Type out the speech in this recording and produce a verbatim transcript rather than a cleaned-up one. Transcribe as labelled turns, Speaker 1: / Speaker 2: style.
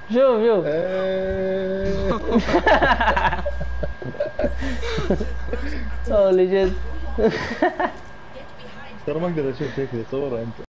Speaker 1: شوف شوف. هولي جد.
Speaker 2: ترى ما اقدر اشوف شكلي صورة انت.